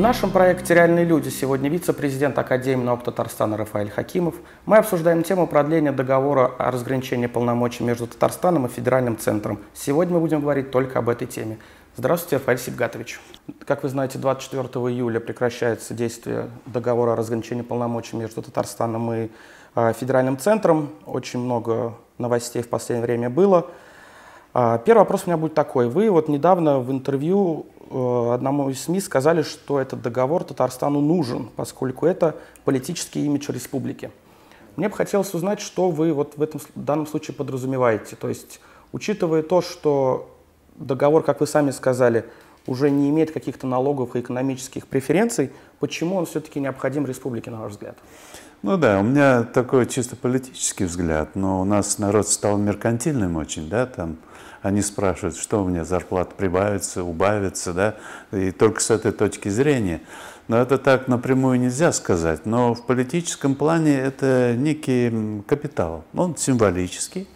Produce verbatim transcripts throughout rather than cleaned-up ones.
В нашем проекте «Реальные люди» сегодня вице-президент Академии наук Татарстана Рафаэль Хакимов. Мы обсуждаем тему продления договора о разграничении полномочий между Татарстаном и федеральным центром. Сегодня мы будем говорить только об этой теме. Здравствуйте, Рафаэль Сибгатович. Как вы знаете, двадцать четвёртого июля прекращается действие договора о разграничении полномочий между Татарстаном и э, федеральным центром. Очень много новостей в последнее время было. Э, первый вопрос у меня будет такой. Вы вот недавно в интервью э, одному из СМИ сказали, что этот договор Татарстану нужен, поскольку это политический имидж республики. Мне бы хотелось узнать, что вы вот в этом в данном случае подразумеваете. То есть, учитывая то, что договор, как вы сами сказали, уже не имеет каких-то налогов и экономических преференций, почему он все-таки необходим республике, на ваш взгляд? Ну да, у меня такой чисто политический взгляд, но у нас народ стал меркантильным очень, да, там они спрашивают, что у меня зарплата прибавится, убавится, да, и только с этой точки зрения. Но это так напрямую нельзя сказать, но в политическом плане это некий капитал, он символический,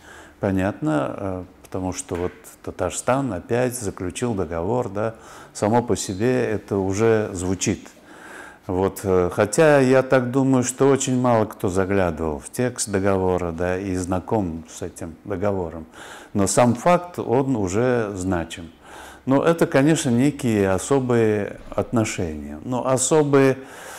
понятно, потому что вот Татарстан опять заключил договор, да, само по себе это уже звучит. Вот, хотя я так думаю, что очень мало кто заглядывал в текст договора, да, и знаком с этим договором. Но сам факт, он уже значим. Но это, конечно, некие особые отношения. Но особые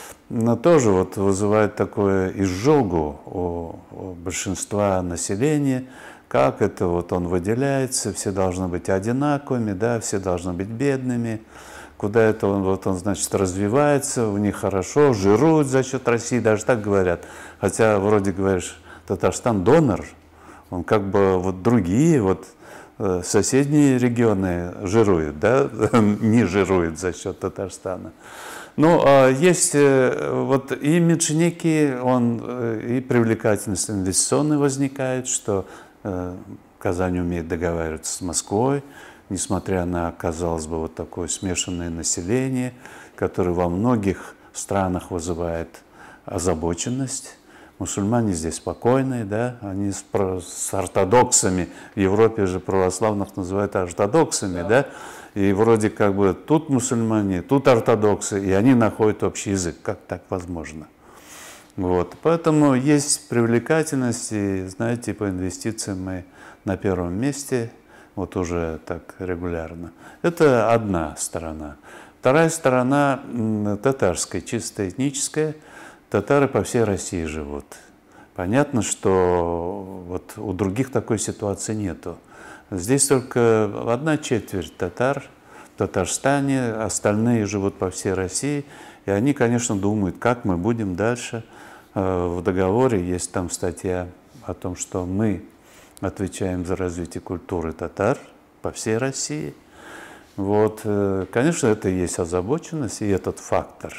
но тоже вот вызывают такое изжогу у, у большинства населения. Как это вот он выделяется, все должны быть одинаковыми, да, все должны быть бедными. Куда это он, вот он, значит, развивается, у них хорошо, жируют за счет России, даже так говорят. Хотя вроде говоришь, Татарстан донор, он как бы вот другие, вот соседние регионы жируют, да, не жируют за счет Татарстана. Ну, есть вот имидж некий, он и привлекательность инвестиционная возникает, что Казань умеет договариваться с Москвой, несмотря на, казалось бы, вот такое смешанное население, которое во многих странах вызывает озабоченность. Мусульмане здесь спокойные, да, они с, с ортодоксами, в Европе же православных называют ортодоксами, да, и вроде как бы тут мусульмане, тут ортодоксы, и они находят общий язык. Как так возможно? Вот. Поэтому есть привлекательность, и, знаете, по инвестициям мы на первом месте, вот уже так регулярно. Это одна сторона. Вторая сторона татарская, чисто этническая. Татары по всей России живут. Понятно, что вот у других такой ситуации нету. Здесь только одна четверть татар в Татарстане, остальные живут по всей России. И они, конечно, думают, как мы будем дальше. В договоре есть там статья о том, что мы отвечаем за развитие культуры татар по всей России. Вот, конечно, это и есть озабоченность, и этот фактор.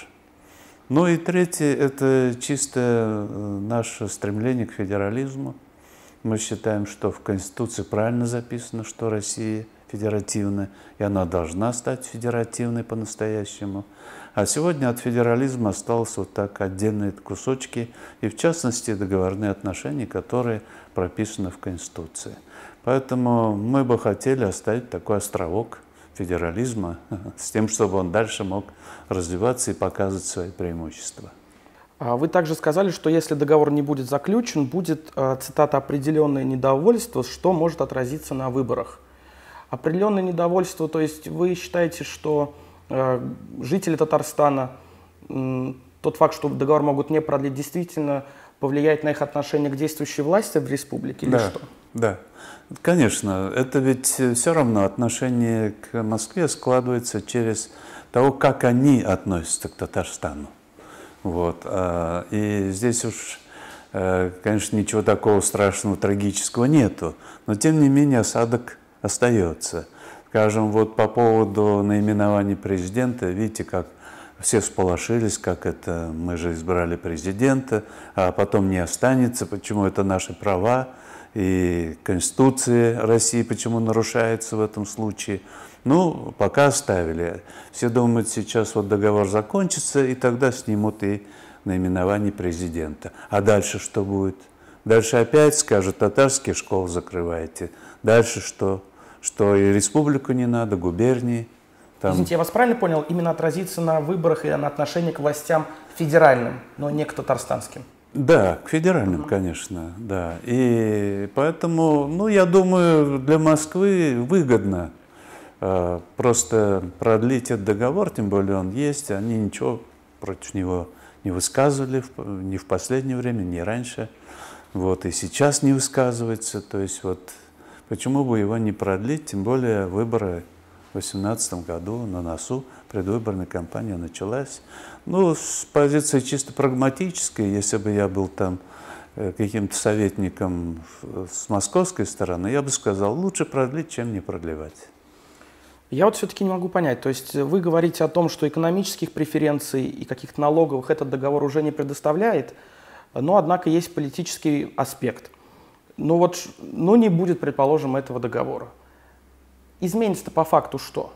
Ну и третье, это чисто наше стремление к федерализму. Мы считаем, что в Конституции правильно записано, что Россия федеративна, и она должна стать федеративной по-настоящему. А сегодня от федерализма осталось вот так отдельные кусочки, и в частности договорные отношения, которые прописаны в Конституции. Поэтому мы бы хотели оставить такой островок федерализма с тем, чтобы он дальше мог развиваться и показывать свои преимущества. Вы также сказали, что если договор не будет заключен, будет, цитата, «определенное недовольство, что может отразиться на выборах». Определенное недовольство, то есть вы считаете, что э, жители Татарстана, э, тот факт, что договор могут не продлить, действительно повлияет на их отношение к действующей власти в республике или да, что? Да, конечно. Это ведь все равно отношение к Москве складывается через то, как они относятся к Татарстану. Вот. И здесь уж, конечно, ничего такого страшного, трагического нету, но тем не менее осадок остается. Скажем, вот по поводу наименования президента, видите, как все всполошились, как это мы же избрали президента, а потом не останется, почему это наши права, и Конституция России почему нарушается в этом случае. Ну, пока оставили. Все думают, сейчас вот договор закончится, и тогда снимут и наименование президента. А дальше что будет? Дальше опять скажут, татарские школы закрываете. Дальше что? Что и республику не надо, губернии. Там... Извините, я вас правильно понял? Именно отразится на выборах и на отношении к властям федеральным, но не к татарстанским? Да, к федеральным, конечно, да. И поэтому, ну, я думаю, для Москвы выгодно э, просто продлить этот договор, тем более он есть, они ничего против него не высказывали ни в последнее время, ни раньше. Вот, и сейчас не высказывается, то есть вот почему бы его не продлить, тем более выборы в две тысячи восемнадцатом году на носу, предвыборная кампания началась. Ну, с позиции чисто прагматической, если бы я был там каким-то советником с московской стороны, я бы сказал, лучше продлить, чем не продлевать. Я вот все-таки не могу понять, то есть вы говорите о том, что экономических преференций и каких-то налоговых этот договор уже не предоставляет, но, однако, есть политический аспект. Ну вот, ну не будет, предположим, этого договора. Изменится-то по факту что?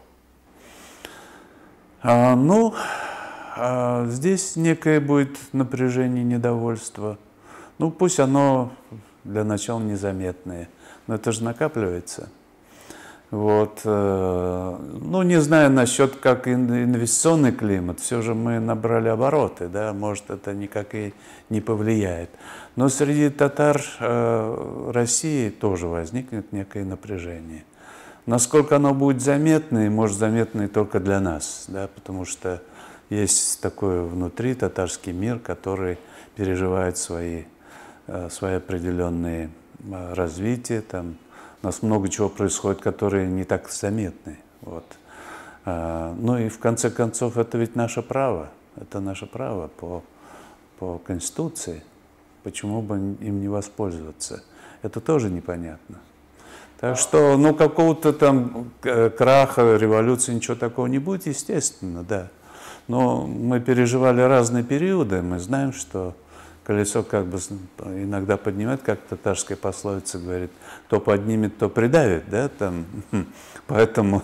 А, ну, а здесь некое будет напряжение, недовольство. Ну, пусть оно для начала незаметное, но это же накапливается. Вот. Ну, не знаю насчет как инвестиционный климат, все же мы набрали обороты, да, может, это никак и не повлияет. Но среди татар России тоже возникнет некое напряжение. Насколько оно будет заметно, и может заметно только для нас, да, потому что есть такой внутри татарский мир, который переживает свои, свои определенные развития. Там у нас много чего происходит, которые не так заметны. Вот. Ну и в конце концов это ведь наше право, это наше право по, по Конституции. Почему бы им не воспользоваться? Это тоже непонятно. Так что, ну, какого-то там краха, революции, ничего такого не будет, естественно, да. Но мы переживали разные периоды, мы знаем, что колесо как бы иногда поднимает, как татарская пословица говорит, то поднимет, то придавит, да, там. Поэтому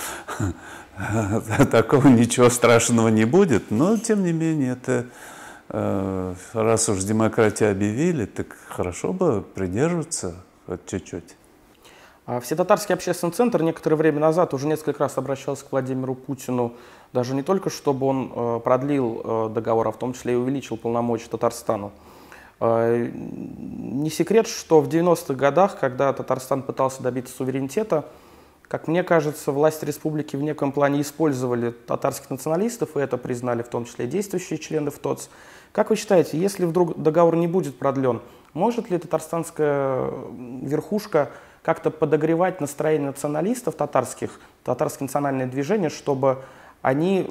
такого ничего страшного не будет, но, тем не менее, это, раз уж демократию объявили, так хорошо бы придерживаться хоть чуть-чуть. Всетатарский общественный центр некоторое время назад уже несколько раз обращался к Владимиру Путину, даже не только чтобы он продлил договор, а в том числе и увеличил полномочия Татарстану. Не секрет, что в девяностых годах, когда Татарстан пытался добиться суверенитета, как мне кажется, власти республики в неком плане использовали татарских националистов, и это признали в том числе и действующие члены ФТОЦ. Как вы считаете, если вдруг договор не будет продлен, может ли татарстанская верхушка как-то подогревать настроение националистов татарских, татарское национальное движение, чтобы они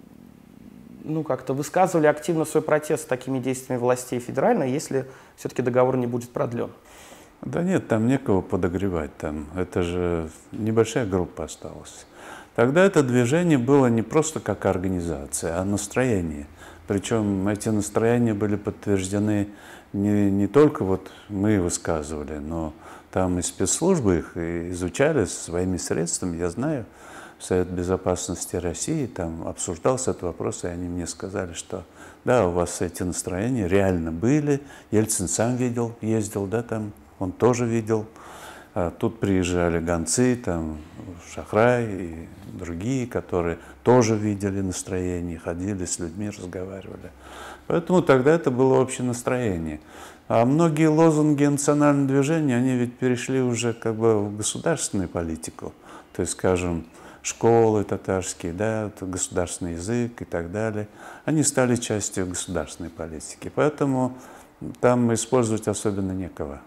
ну, как-то высказывали активно свой протест с такими действиями властей федеральной, если все-таки договор не будет продлен? Да нет, там некого подогревать, там, это же небольшая группа осталась. Тогда это движение было не просто как организация, а настроение. Причем эти настроения были подтверждены не, не только вот мы высказывали, но там и спецслужбы их изучали своими средствами. Я знаю, Совет Безопасности России там обсуждался этот вопрос, и они мне сказали, что да, у вас эти настроения реально были. Ельцин сам видел, ездил, да, там, он тоже видел. А тут приезжали гонцы, там, Шахрай и другие, которые тоже видели настроение, ходили с людьми, разговаривали. Поэтому тогда это было общее настроение. А многие лозунги национального движения, они ведь перешли уже как бы в государственную политику. То есть, скажем, школы татарские, да, государственный язык и так далее. Они стали частью государственной политики. Поэтому там использовать особенно некого.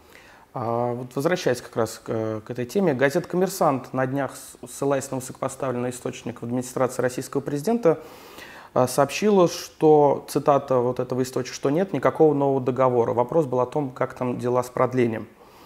А вот возвращаясь как раз к, к этой теме, газета «Коммерсант» на днях, ссылаясь на высокопоставленный источник в администрации российского президента, сообщила, что, цитата вот этого источника, что нет никакого нового договора. Вопрос был о том, как там дела с продлением.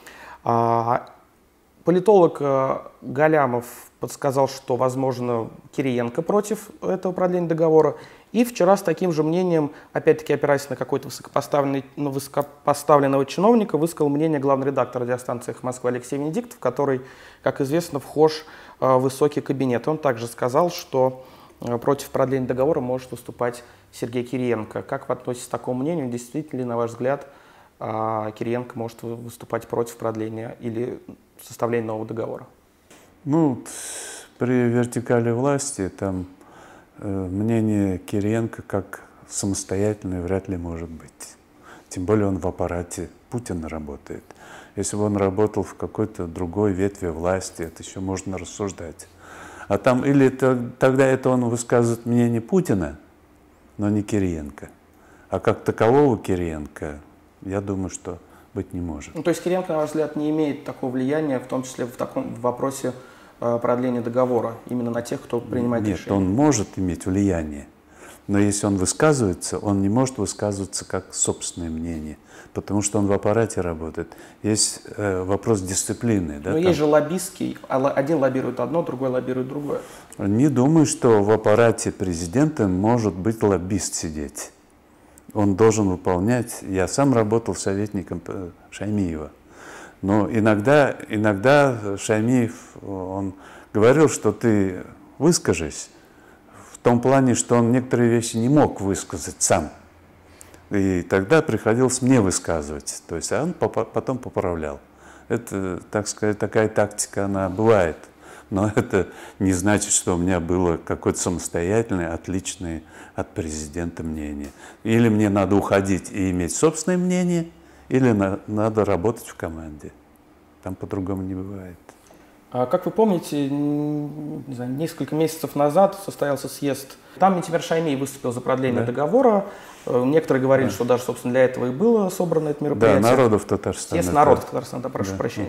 А, политолог Галямов подсказал, что, возможно, Кириенко против этого продления договора. И вчера с таким же мнением, опять-таки опираясь на какой-то высокопоставленный, на высокопоставленного чиновника, высказал мнение главный редактор радиостанции «Эхо Москвы» Алексей Венедиктов, который, как известно, вхож в высокий кабинет. Он также сказал, что против продления договора может выступать Сергей Кириенко. Как вы относитесь к такому мнению? Действительно ли, на ваш взгляд, Кириенко может выступать против продления или составления нового договора? Ну, при вертикали власти там э, мнение Кириенко как самостоятельное вряд ли может быть. Тем более он в аппарате Путина работает. Если бы он работал в какой-то другой ветви власти, это еще можно рассуждать. А там или это, тогда это он высказывает мнение Путина, но не Кириенко. А как такового Кириенко, я думаю, что быть не может. Ну, то есть Кириенко, на ваш взгляд, не имеет такого влияния, в том числе в таком в вопросе э, продления договора, именно на тех, кто принимает Нет, решение? он может иметь влияние, но если он высказывается, он не может высказываться как собственное мнение, потому что он в аппарате работает. Есть э, вопрос дисциплины. Да, но там. есть же лоббистский, один лоббирует одно, другой лоббирует другое. Не думаю, что в аппарате президента может быть лоббист сидеть. Он должен выполнять. Я сам работал советником Шаймиева. Но иногда, иногда Шаймиев, он говорил, что ты выскажись, в том плане, что он некоторые вещи не мог высказать сам. И тогда приходилось мне высказывать. То есть, а он потом поправлял. Это, так сказать, такая тактика, она бывает. Но это не значит, что у меня было какое-то самостоятельное, отличное от президента мнение. Или мне надо уходить и иметь собственное мнение, или на, надо работать в команде. Там по-другому не бывает. А как вы помните, не знаю, несколько месяцев назад состоялся съезд. Там Минтимер Шаймиев выступил за продление да. договора. Некоторые говорили, да. что даже, собственно, для этого и было собрано это мероприятие. Да, народов Татарстана. Съезд народов Татарстана, да, прошу да. прощения.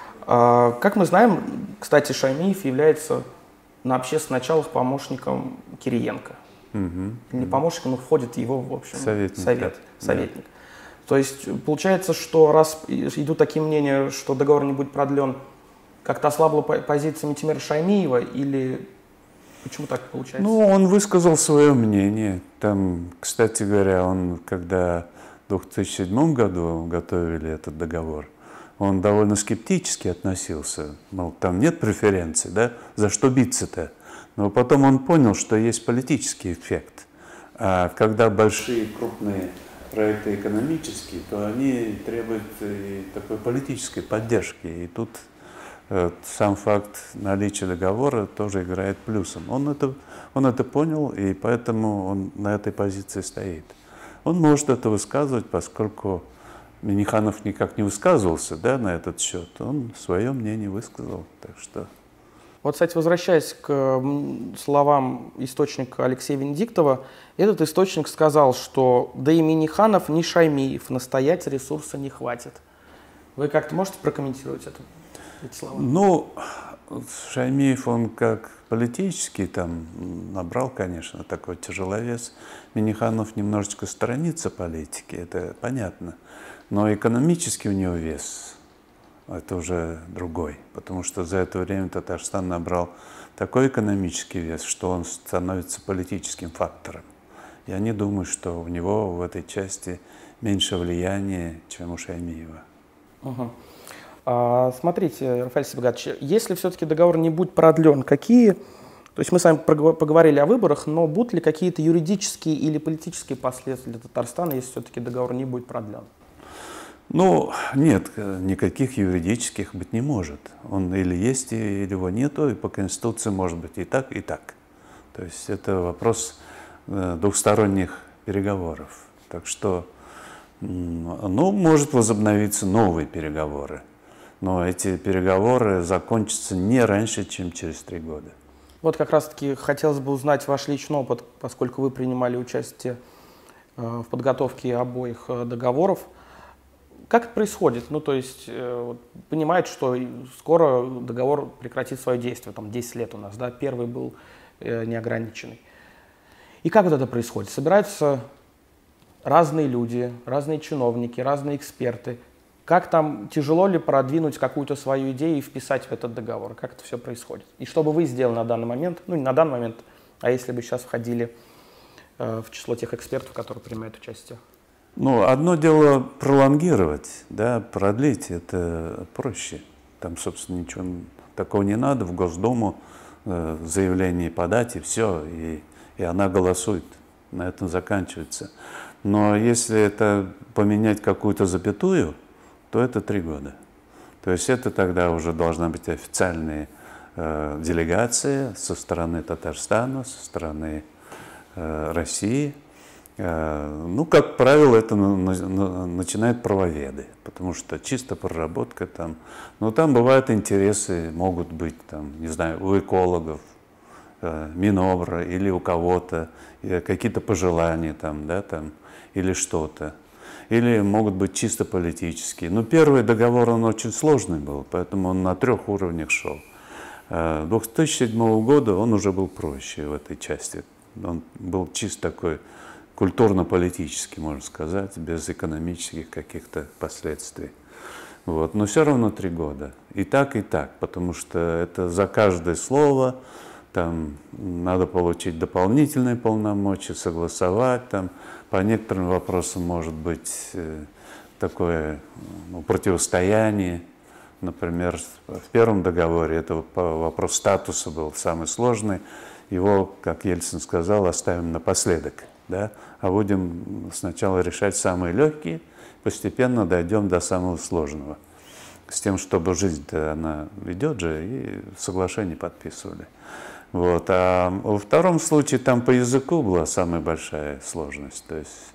Как мы знаем, кстати, Шаймиев является на общественных началах помощником Кириенко. Угу. Не помощником, но входит его, в общем, советник. совет, Да. советник. Да. То есть получается, что раз идут такие мнения, что договор не будет продлен, как-то ослабла позиция Минтимера Шаймиева, или почему так получается? Ну, он высказал свое мнение. Там, кстати говоря, он, когда в две тысячи седьмом году готовили этот договор, он довольно скептически относился. Мол, там нет преференций, да? За что биться-то? Но потом он понял, что есть политический эффект. А когда большие, крупные проекты экономические, то они требуют и такой политической поддержки. И тут э, сам факт наличия договора тоже играет плюсом. Он это, он это понял, и поэтому он на этой позиции стоит. Он может это высказывать, поскольку Минниханов никак не высказывался, да, на этот счет. Он свое мнение высказал. Так что... Вот, кстати, возвращаясь к словам источника Алексея Венедиктова, этот источник сказал, что да и Минниханов, ни Шаймиев настоять ресурса не хватит. Вы как-то можете прокомментировать это, эти слова? Ну, Шаймиев, он как политический там набрал, конечно, такой тяжеловес. Минниханов немножечко сторонится политики, это понятно. Но экономически у него вес, это уже другой, потому что за это время Татарстан набрал такой экономический вес, что он становится политическим фактором. Я не думаю, что у него в этой части меньше влияния, чем у Шаймиева. Угу. А, смотрите, Рафаэль Сибагатович, если все-таки договор не будет продлен, какие... То есть мы с вами поговорили о выборах, но будут ли какие-то юридические или политические последствия для Татарстана, если все-таки договор не будет продлен? Ну, нет, никаких юридических быть не может. Он или есть, или его нету, и по Конституции может быть и так, и так. То есть это вопрос двухсторонних переговоров. Так что, ну, может возобновиться новые переговоры. Но эти переговоры закончатся не раньше, чем через три года. Вот как раз-таки хотелось бы узнать ваш личный опыт, поскольку вы принимали участие в подготовке обоих договоров. Как это происходит? Ну, то есть, э, понимает, что скоро договор прекратит свое действие, там десять лет у нас, да, первый был э, неограниченный. И как вот это происходит? Собираются разные люди, разные чиновники, разные эксперты. Как там, тяжело ли продвинуть какую-то свою идею и вписать в этот договор? Как это все происходит? И что бы вы сделали на данный момент, ну, не на данный момент, а если бы сейчас входили э, в число тех экспертов, которые принимают участие? Ну, одно дело пролонгировать, да, продлить, это проще. Там, собственно, ничего такого не надо, в Госдуму э, заявление подать, и все, и, и она голосует, на этом заканчивается. Но если это поменять какую-то запятую, то это три года. То есть это тогда уже должна быть официальная э, делегации со стороны Татарстана, со стороны э, России. Э, ну, как правило, это на, на, начинают правоведы, потому что чисто проработка там. Но там бывают интересы, могут быть, там, не знаю, у экологов, э, Минобра или у кого-то, э, какие-то пожелания там, да, там, или что-то. Или могут быть чисто политические. Но первый договор, он очень сложный был, поэтому он на трех уровнях шел. две тысячи седьмого года он уже был проще в этой части. Он был чисто такой культурно-политический, можно сказать, без экономических каких-то последствий. Вот. Но все равно три года. И так, и так, потому что это за каждое слово там надо получить дополнительные полномочия, согласовать там. По некоторым вопросам может быть э, такое ну, противостояние. Например, в первом договоре это вопрос статуса был самый сложный. Его, как Ельцин сказал, оставим напоследок. Да? А будем сначала решать самые легкие, постепенно дойдем до самого сложного. С тем, чтобы жизнь-то она идет же, и соглашение подписывали. Вот. А во втором случае там по языку была самая большая сложность. То есть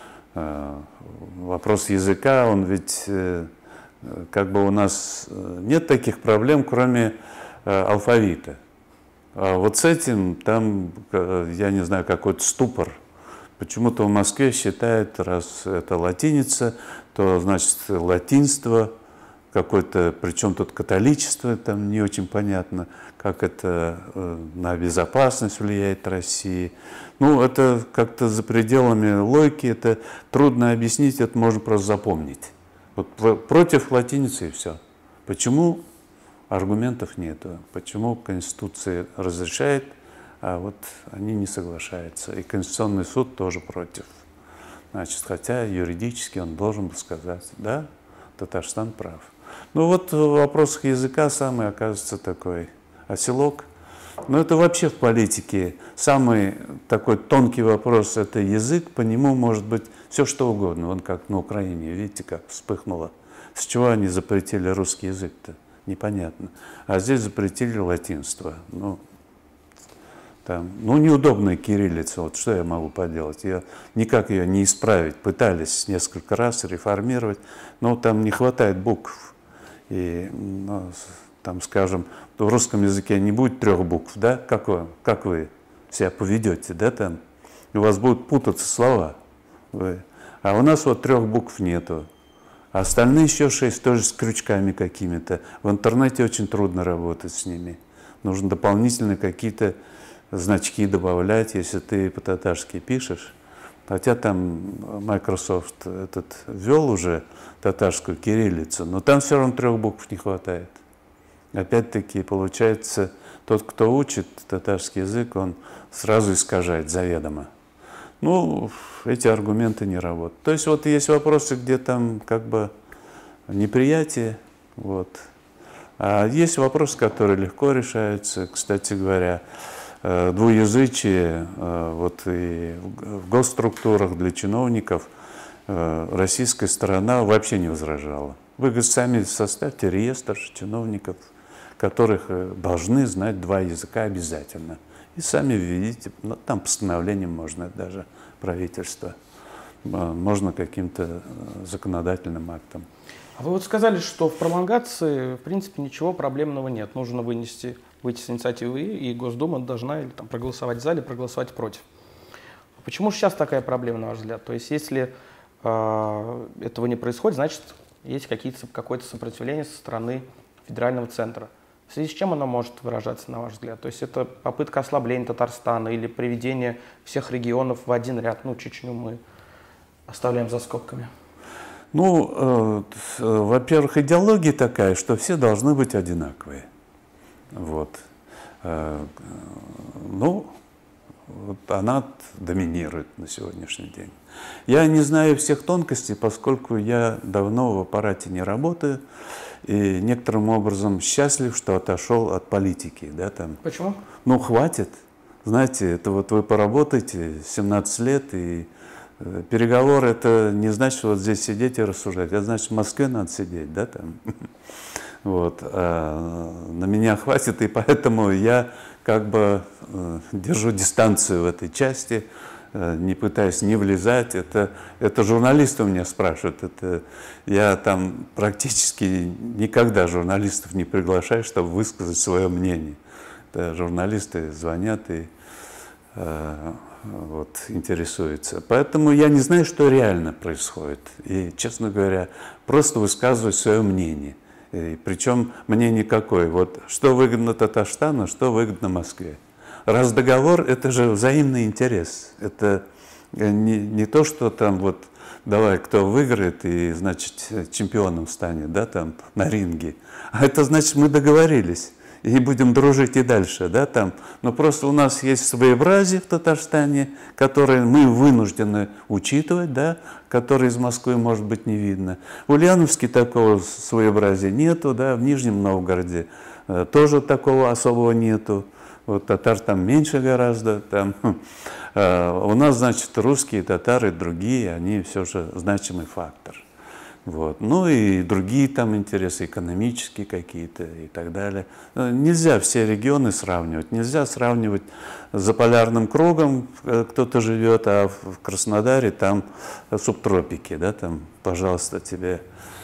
э, вопрос языка, он ведь э, как бы у нас нет таких проблем, кроме э, алфавита. А вот с этим там, я не знаю, какой-то ступор. Почему-то в Москве считают, раз это латиница, то значит латинство какое-то, причем тут католичество, там не очень понятно, как это э, на безопасность влияет России. Ну, это как-то за пределами логики, это трудно объяснить, это можно просто запомнить. Вот против латиницы и все. Почему? Аргументов нету. Почему Конституция разрешает, а вот они не соглашаются. И Конституционный суд тоже против. Значит, хотя юридически он должен был сказать, да, Татарстан прав. Ну вот в вопросах языка самый, оказывается, такой оселок. Но это вообще в политике самый такой тонкий вопрос – это язык, по нему может быть все что угодно. Вон как на Украине, видите, как вспыхнуло. С чего они запретили русский язык-то? Непонятно. А здесь запретили латинство. Ну, там, ну, неудобная кириллица, вот что я могу поделать? Я никак ее не исправить. Пытались несколько раз реформировать, но там не хватает букв. И, ну, там, скажем, в русском языке не будет трех букв, да? Как вы, как вы себя поведете, да, там? У вас будут путаться слова. Вы. А у нас вот трех букв нету. А остальные еще шесть тоже с крючками какими-то. В интернете очень трудно работать с ними. Нужно дополнительные какие-то значки добавлять, если ты по-татарски пишешь. Хотя там Microsoft этот ввел уже татарскую кириллицу, но там все равно трех букв не хватает. Опять-таки, получается, тот, кто учит татарский язык, он сразу искажает заведомо. Ну, эти аргументы не работают. То есть вот есть вопросы, где там как бы неприятие, вот. А есть вопросы, которые легко решаются. Кстати говоря, двуязычие вот и в госструктурах для чиновников российская сторона вообще не возражала. Вы сами составьте реестр чиновников, которых должны знать два языка обязательно. И сами введите, ну, там постановлением можно даже правительство, можно каким-то законодательным актом. А вы вот сказали, что в пролонгации, в принципе, ничего проблемного нет. Нужно вынести, выйти с инициативы, и Госдума должна или там проголосовать за, или проголосовать против. Почему же сейчас такая проблема, на ваш взгляд? То есть, если э, этого не происходит, значит, есть какое-то сопротивление со стороны федерального центра. В связи с чем оно может выражаться, на ваш взгляд? То есть это попытка ослабления Татарстана или приведения всех регионов в один ряд? Ну, Чечню мы оставляем за скобками. Ну, э, во-первых, идеология такая, что все должны быть одинаковые. Вот. Э, ну, вот она доминирует на сегодняшний день. Я не знаю всех тонкостей, поскольку я давно в аппарате не работаю. И некоторым образом счастлив, что отошел от политики. Да, там. Почему? Ну, хватит. Знаете, это вот вы поработаете семнадцать лет, и э, переговоры, это не значит, что вот здесь сидеть и рассуждать. Это значит, в Москве надо сидеть, да, там. Вот, а на меня хватит, и поэтому я как бы держу дистанцию в этой части, не пытаюсь не влезать. Это, это журналисты у меня спрашивают. Это, я там практически никогда журналистов не приглашаю, чтобы высказать свое мнение. Это журналисты звонят и э, вот, интересуются. Поэтому я не знаю, что реально происходит. И, честно говоря, просто высказываю свое мнение. И, причем мнение какое? Вот, что выгодно Татарстану, что выгодно Москве. Раз договор, это же взаимный интерес. Это не, не то, что там вот давай, кто выиграет и, значит, чемпионом станет, да, там, на ринге. А это значит, мы договорились и будем дружить и дальше, да, там. Но просто у нас есть своеобразие в Татарстане, которое мы вынуждены учитывать, да, которое из Москвы, может быть, не видно. В Ульяновске такого своеобразия нету, да, в Нижнем Новгороде э, тоже такого особого нету. Вот татар там меньше гораздо. Там. А у нас, значит, русские, татары, другие, они все же значимый фактор. Вот. Ну и другие там интересы, экономические какие-то и так далее. Нельзя все регионы сравнивать. Нельзя сравнивать за полярным кругом, кто-то живет, а в Краснодаре там субтропики, да, там, пожалуйста, тебе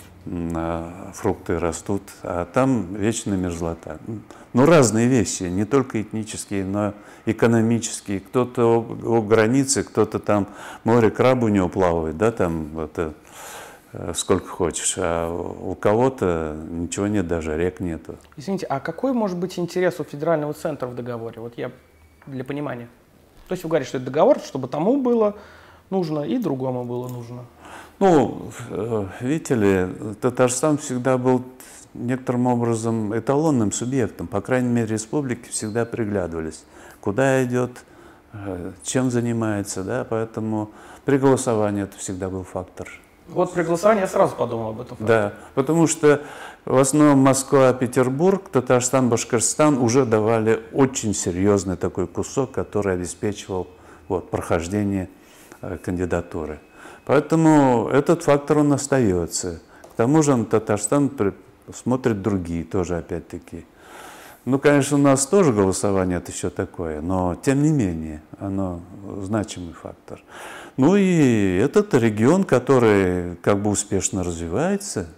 фрукты растут, а там вечная мерзлота. Ну, разные вещи, не только этнические, но экономические. Кто-то у границы, кто-то там море краб у него плавает, да, там это, сколько хочешь, а у кого-то ничего нет, даже рек нету. Извините, а какой может быть интерес у федерального центра в договоре? Вот я для понимания. То есть вы говорите, что это договор, чтобы тому было нужно и другому было нужно. Ну, видите ли, Татарстан всегда был некоторым образом эталонным субъектом. По крайней мере, республики всегда приглядывались, куда идет, чем занимается, да, поэтому при голосовании это всегда был фактор. Вот при голосовании я сразу подумал об этом. Да, потому что в основном Москва, Петербург, Татарстан, Башкортостан уже давали очень серьезный такой кусок, который обеспечивал вот, прохождение э, кандидатуры. Поэтому этот фактор, он остается. К тому же на Татарстан смотрят другие тоже, опять-таки. Ну, конечно, у нас тоже голосование это еще такое, но тем не менее, оно значимый фактор. Ну и этот регион, который как бы успешно развивается,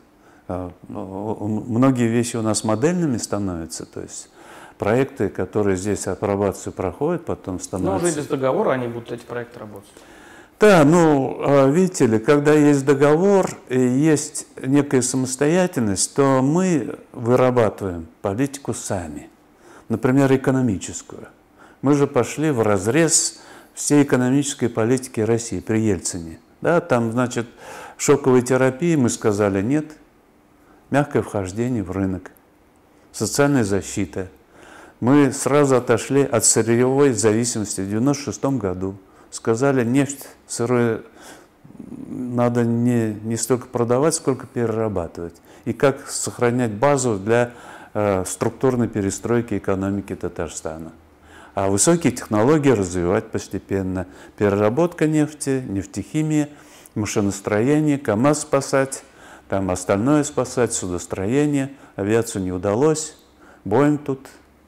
многие вещи у нас модельными становятся, то есть проекты, которые здесь апробацию проходят, потом становятся... Но уже без договора они будут, эти проекты, работать. Да, ну, видите ли, когда есть договор и есть некая самостоятельность, то мы вырабатываем политику сами, например, экономическую. Мы же пошли вразрез всей экономической политики России при Ельцине. Да, там, значит, шоковой терапии мы сказали нет, мягкое вхождение в рынок, социальная защита. Мы сразу отошли от сырьевой зависимости в девяносто шестом году. Сказали, нефть сырую надо не, не столько продавать, сколько перерабатывать. И как сохранять базу для э, структурной перестройки экономики Татарстана. А высокие технологии развивать постепенно. Переработка нефти, нефтехимия, машиностроение, КАМАЗ спасать, там остальное спасать, судостроение. Авиацию не удалось, Боинг тут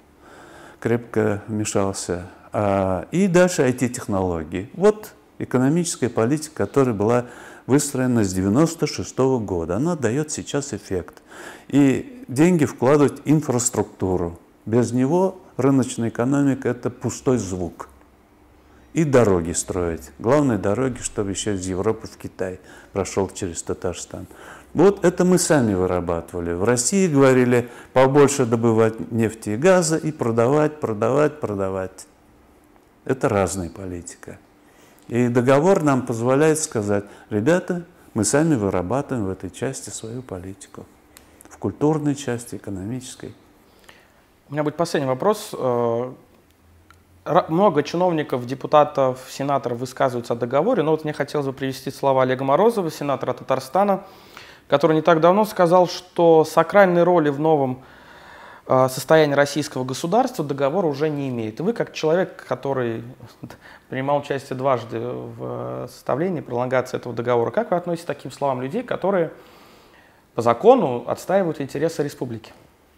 крепко вмешался. И дальше ай ти-технологии. Вот экономическая политика, которая была выстроена с девяносто шестого года. Она дает сейчас эффект. И деньги вкладывать в инфраструктуру. Без него рыночная экономика – это пустой звук. И дороги строить. Главное, дороги, чтобы еще из Европы в Китай прошел через Татарстан. Вот это мы сами вырабатывали. В России говорили побольше добывать нефти и газа и продавать, продавать, продавать. Это разная политика. И договор нам позволяет сказать, ребята, мы сами вырабатываем в этой части свою политику. В культурной части, экономической. У меня будет последний вопрос. Много чиновников, депутатов, сенаторов высказываются о договоре, но вот мне хотелось бы привести слова Олега Морозова, сенатора Татарстана, который не так давно сказал, что сакральной роли в новом состояние российского государства договор уже не имеет. И вы, как человек, который принимал участие дважды в составлении, пролонгации этого договора, как вы относитесь к таким словам людей, которые по закону отстаивают интересы республики.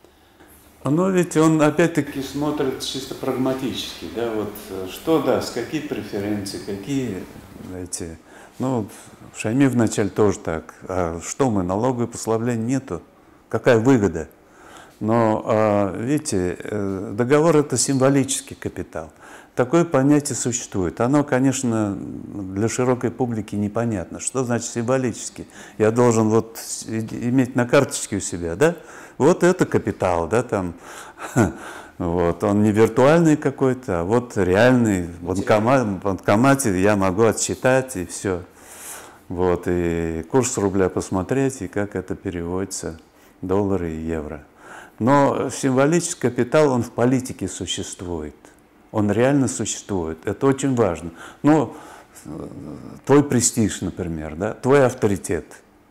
Но ведь он опять-таки смотрит чисто прагматически, да, вот что даст, какие преференции, какие эти, ну, Шаймиев вначале тоже так, а что мы, налоговые послабления нету, какая выгода? Но, видите, договор – это символический капитал. Такое понятие существует. Оно, конечно, для широкой публики непонятно. Что значит символически? Я должен вот иметь на карточке у себя, да? Вот это капитал, да, там. Вот, он не виртуальный какой-то, а вот реальный. В банкомате, в банкомате я могу отсчитать, и все. Вот, и курс рубля посмотреть, и как это переводится, доллары и евро. Но символический капитал, он в политике существует. Он реально существует. Это очень важно. Ну, твой престиж, например, да, твой авторитет.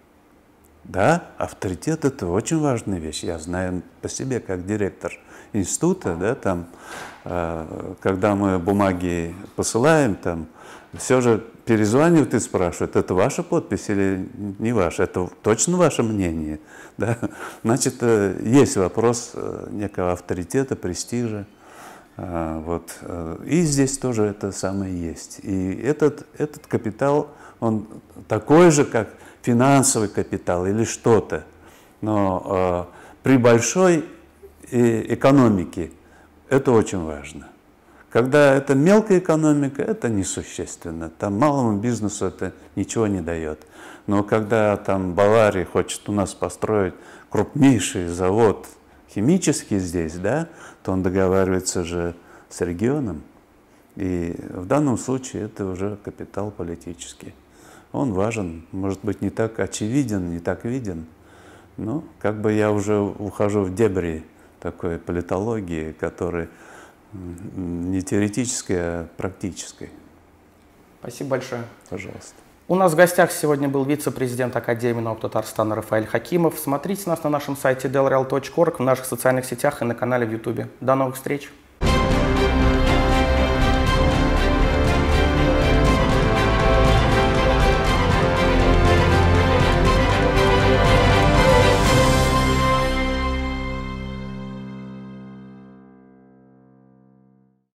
Да, авторитет – это очень важная вещь. Я знаю по себе, как директор института, да, там, э, когда мы бумаги посылаем, там, все же перезванивают и спрашивают, это ваша подпись или не ваша, это точно ваше мнение? Да? Значит, э, есть вопрос э, некого авторитета, престижа. Э, вот. И здесь тоже это самое есть. И этот, этот капитал, он такой же, как финансовый капитал или что-то. Но э, при большой э, экономике это очень важно. Когда это мелкая экономика, это несущественно. Там малому бизнесу это ничего не дает. Но когда там Бавария хочет у нас построить крупнейший завод химический здесь, да, то он договаривается же с регионом. И в данном случае это уже капитал политический. Он важен, может быть, не так очевиден, не так виден. Но как бы я уже ухожу в дебри такой политологии, которая не теоретической, а практической. Спасибо большое. Пожалуйста. У нас в гостях сегодня был вице-президент Академии наук Татарстана Рафаэль Хакимов. Смотрите нас на нашем сайте дел реал точка орг, в наших социальных сетях и на канале в Ютубе. До новых встреч!